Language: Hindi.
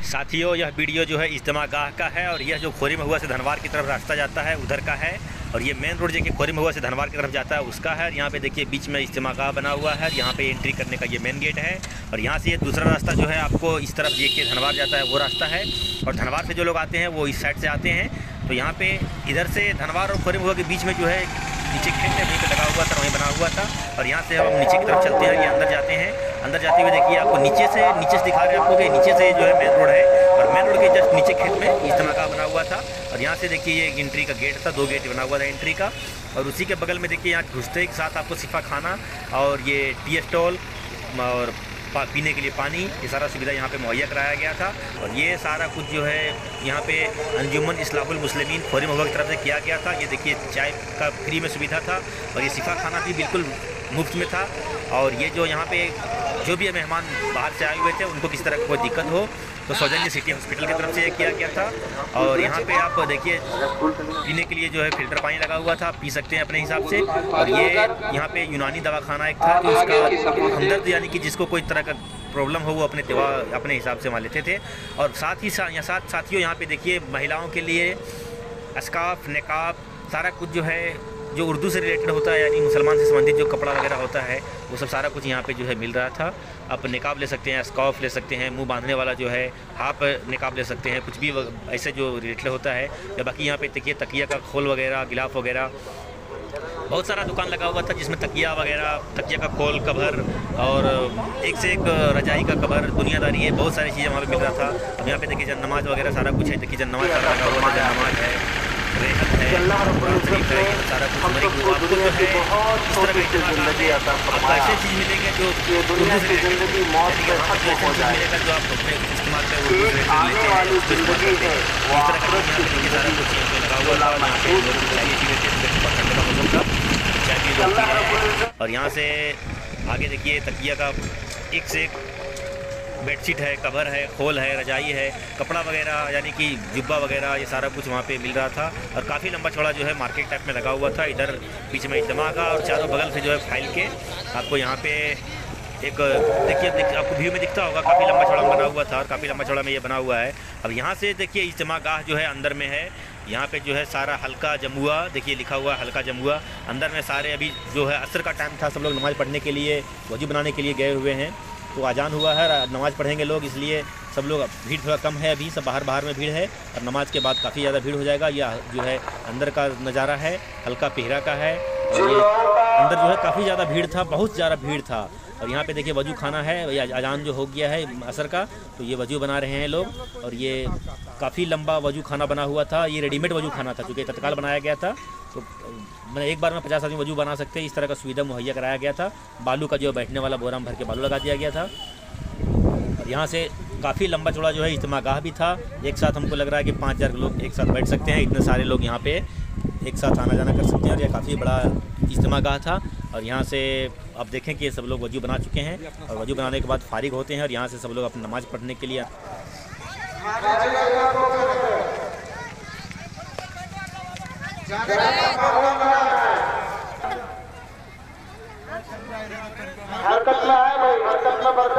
साथियों, यह वीडियो जो है इज्तिमा गाह का है और यह जो खोरी महुआ से धनवार की तरफ रास्ता जाता है उधर का है। और ये मेन रोड जो कि खोरी महुआ से धनवार की तरफ जाता है उसका है। यहाँ पे देखिए बीच में इज्तिमा गाह बना हुआ है। यहाँ पे एंट्री करने का ये मेन गेट है। और यहाँ से ये दूसरा रास्ता जो है आपको इस तरफ देखिए धनवार जाता है वो रास्ता है। और धनवार से जो लोग आते हैं वो इस साइड से आते हैं। तो यहाँ पे इधर से धनवार और खोरी महुआ के बीच में जो है नीचे खेत में वहीं पे लगा हुआ था, वहीं बना हुआ था। और यहाँ से हम नीचे की तरफ चलते हैं, ये अंदर जाते हैं। अंदर जाते हुए देखिए आपको नीचे से दिखा रहे हैं आपको कि नीचे से जो है मेन रोड है। और मेन रोड के जस्ट नीचे खेत में इज्तिमा गाह बना हुआ था। और यहाँ से देखिए ये एंट्री का गेट था, 2 गेट बना हुआ था एंट्री का। और उसी के बगल में देखिए यहाँ घुसते के साथ आपको सिफा खाना और ये टी स्टॉल और पीने के लिए पानी, ये सारा सुविधा यहाँ पे मुहैया कराया गया था। और ये सारा कुछ जो है यहाँ पे अंजुमन इस्लाहुल मुस्लिमीन खोरी महुआ की तरफ से किया गया था। ये देखिए चाय का फ्री में सुविधा था और ये सिफा खाना भी बिल्कुल मुफ्त में था। और ये जो यहाँ पे जो भी मेहमान बाहर से आए हुए थे उनको किसी तरह की कोई दिक्कत हो तो सौजन्य सिटी हॉस्पिटल की तरफ से ये किया गया था। और यहाँ पे आप देखिए पीने के लिए जो है फ़िल्टर पानी लगा हुआ था, पी सकते हैं अपने हिसाब से। और ये यहाँ पे यूनानी दवाखाना एक था जो इसका हमदर्द यानी कि जिसको कोई तरह का प्रॉब्लम हो वो अपने दवा अपने हिसाब से वहाँ लेते थे। और साथ ही साथियों यहाँ पे देखिए महिलाओं के लिए अस्काफ निकाब सारा कुछ जो है जो उर्दू से रिलेटेड होता है यानी मुसलमान से संबंधित जो कपड़ा वगैरह होता है वो सब सारा कुछ यहाँ पे जो है मिल रहा था। आप निकाब ले सकते हैं, स्कार्फ ले सकते हैं, मुंह बांधने वाला जो है हाफ निकाब ले सकते हैं, कुछ भी ऐसे जो रिलेटेड होता है। या बाकी यहाँ पे देखिए तकिया का खोल वगैरह, गिलाफ वगैरह बहुत सारा दुकान लगा हुआ था जिसमें तकिया वगैरह, तकिया का खोल, कवर और एक से एक रजाई का कवर, दुनियादारी है, बहुत सारी चीज़ें वहाँ पे मिल रहा था। अब यहाँ पे देखिए जन नमाज वगैरह सारा कुछ है। देखिए जन नमाज सारा लगा हुआ था, जन नमाज है, रेहत है, कुरान शरीफ है, सारा कुछ हमारी आपको जो है इस तरह का इस्तेमाल आपको ऐसे चीज़ मिलेंगे जो उर्दू से ज़िंदगी मौत में खत्म हो जाए मिलेगा जो आप अपने इस्तेमाल में उर्दू से लेते हैं उसको इस्तेमाल करते हैं। इस तरह का यहाँ पे देखिए सारा कुछ यहाँ पे लगा हुआ था। यहाँ पे लोग चाय पी लेते थे, ठंडे का मौसम था, चाय पी लेते हैं। और यहाँ से आगे देखिए तकिया का एक से एक बेडशीट है, कवर है, खोल है, रजाई है, कपड़ा वगैरह यानी कि जुब्बा वगैरह ये सारा कुछ वहाँ पे मिल रहा था। और काफ़ी लंबा चौड़ा जो है मार्केट टाइप में लगा हुआ था। इधर बीच में इज्तिमा गाह और चारों बगल से जो है फाइल के आपको यहाँ पे एक देखिए आपको व्यू में दिखता होगा, काफ़ी लंबा चौड़ा बना हुआ था और काफ़ी लंबा चौड़ा में ये बना हुआ है। अब यहाँ से देखिए इज्तिमा गाह जो है अंदर में है। यहाँ पे जो है सारा हल्का जमुआ देखिए लिखा हुआ है, हल्का जमुआ। अंदर में सारे अभी जो है असर का टाइम था, सब लोग नमाज़ पढ़ने के लिए, वजू बनाने के लिए गए हुए हैं। तो अजान हुआ है, नमाज़ पढ़ेंगे लोग, इसलिए सब लोग भीड़ थोड़ा कम है अभी, सब बाहर में भीड़ है। और नमाज के बाद काफ़ी ज़्यादा भीड़ हो जाएगा। यह जो है अंदर का नज़ारा है, हल्का पिहरा का है। और ये अंदर जो है काफ़ी ज़्यादा भीड़ था, बहुत ज़्यादा भीड़ था। और यहाँ पे देखिए वजू खाना है, अजान जो हो गया है असर का, तो ये वजू बना रहे हैं लोग। और ये काफ़ी लंबा वजू खाना बना हुआ था। ये रेडीमेड वजू खाना था क्योंकि तत्काल बनाया गया था। तो मैंने एक बार में 50 आदमी वजू बना सकते हैं, इस तरह का सुविधा मुहैया कराया गया था। बालू का जो बैठने वाला बोरा में भर के बालू लगा दिया गया था। और यहाँ से काफ़ी लंबा चौड़ा जो है इज्तिमा गाह भी था। एक साथ हमको लग रहा है कि 5000 लोग एक साथ बैठ सकते हैं, इतने सारे लोग यहाँ पे एक साथ आना जाना कर सकते हैं। और यह काफ़ी बड़ा इज्तिमा गाह था। और यहाँ से आप देखें कि ये सब लोग वजू बना चुके हैं और वजू बनाने के बाद फारिग होते हैं और यहाँ से सब लोग अपनी नमाज़ पढ़ने के लिए हरकत में है भाई, हरकत में